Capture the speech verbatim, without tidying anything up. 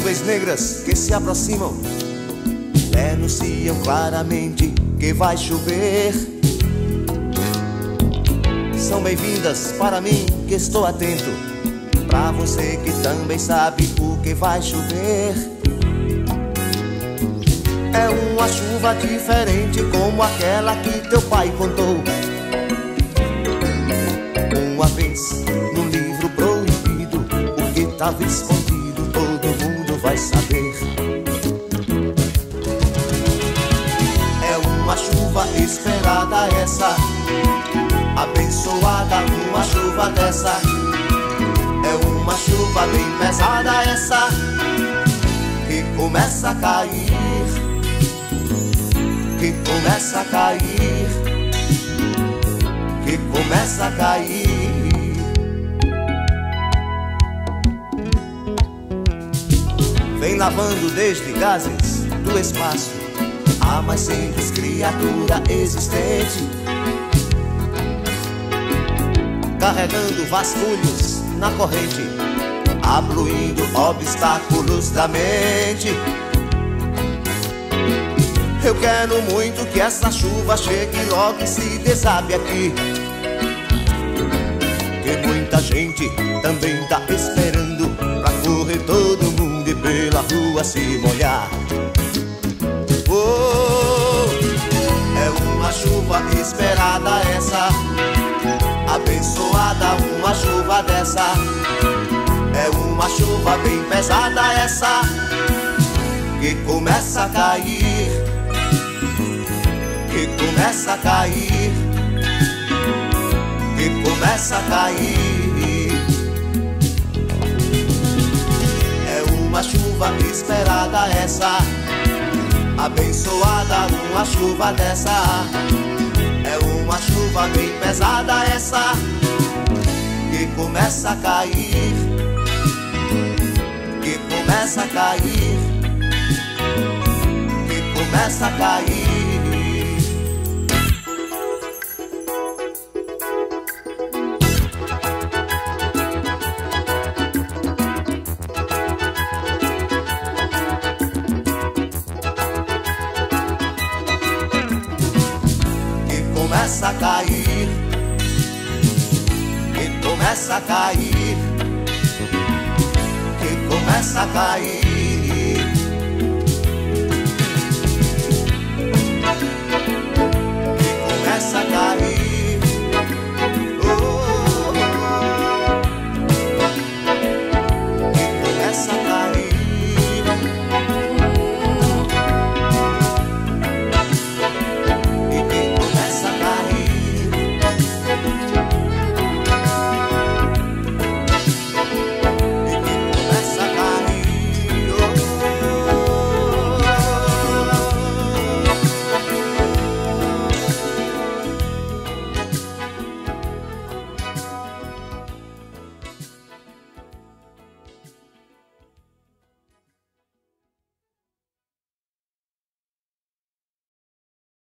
nuvens negras que se aproximam denunciam claramente que vai chover. São bem-vindas para mim que estou atento, pra você que também sabe o que vai chover. É uma chuva diferente como aquela que teu pai contou uma vez no livro proibido. O que tava escondido todo mundo vai saber. É uma chuva esperada essa, abençoada uma chuva dessa. É uma chuva bem pesada essa, que começa a cair, que começa a cair, que começa a cair. Vem lavando desde gases do espaço a mais simples criatura existente, carregando vasculhos na corrente, abluindo obstáculos da mente. Eu quero muito que essa chuva chegue logo e se desabe aqui, que muita gente também tá esperando pra correr todo mundo e pela rua se molhar. Oh, é uma chuva esperada essa, abençoada uma chuva dessa. É uma chuva bem pesada essa, que começa a cair, que começa a cair, que começa a cair. É uma chuva esperada essa, abençoada uma chuva dessa. É uma chuva bem pesada essa, que começa a cair, que começa a cair, que começa a cair. Começa a cair, que começa a cair, que começa a cair.